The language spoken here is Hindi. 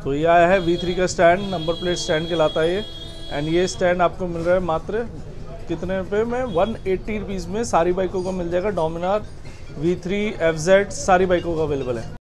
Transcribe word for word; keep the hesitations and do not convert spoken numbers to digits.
तो ये आया है वी थ्री का स्टैंड, नंबर प्लेट स्टैंड कहलाता है ये। एंड ये स्टैंड आपको मिल रहा है मात्र कितने रुपए में, वन एट्टी रुपीज़ में सारी बाइकों को मिल जाएगा। Dominar V three F Z सारी बाइकों का अवेलेबल है।